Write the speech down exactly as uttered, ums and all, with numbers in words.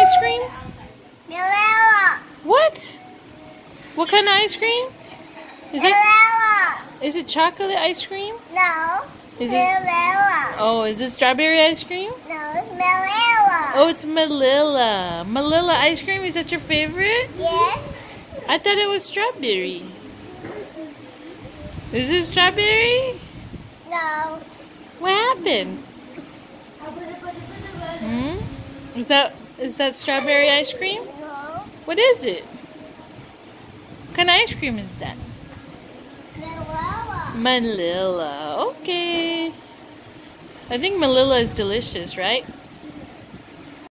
ice cream? Malila. What? What kind of ice cream? Is it Malila. is it chocolate ice cream? No. Is it? Malila. Oh, is it strawberry ice cream? No, it's Malila. Oh, it's Malila. Malila ice cream, is that your favorite? Yes. I thought it was strawberry. Is it strawberry? No. What happened? Hmm? Is that is that strawberry ice cream? No. What is it? What kind of ice cream is that? Malila. Manila. Okay. I think Manila is delicious, right?